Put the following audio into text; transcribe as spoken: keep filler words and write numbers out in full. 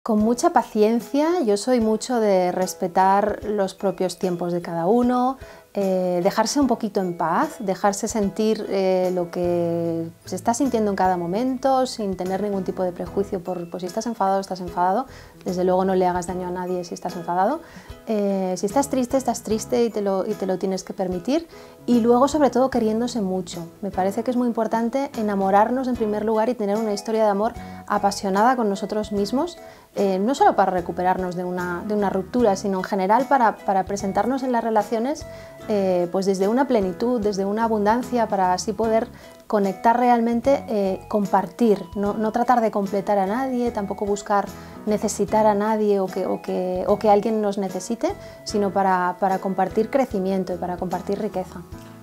Con mucha paciencia. Yo soy mucho de respetar los propios tiempos de cada uno, eh, dejarse un poquito en paz, dejarse sentir eh, lo que se está sintiendo en cada momento, sin tener ningún tipo de prejuicio por, por si estás enfadado, estás enfadado. Desde luego no le hagas daño a nadie si estás enfadado. Eh, si estás triste, estás triste y te, lo, y te lo tienes que permitir. Y luego, sobre todo, queriéndose mucho. Me parece que es muy importante enamorarnos en primer lugar y tener una historia de amor apasionada con nosotros mismos, eh, no solo para recuperarnos de una, de una ruptura, sino en general para, para presentarnos en las relaciones eh, pues desde una plenitud, desde una abundancia, para así poder conectar realmente, eh, compartir, no, no tratar de completar a nadie, tampoco buscar necesitar a nadie o que, o que, o que alguien nos necesite, sino para, para compartir crecimiento y para compartir riqueza.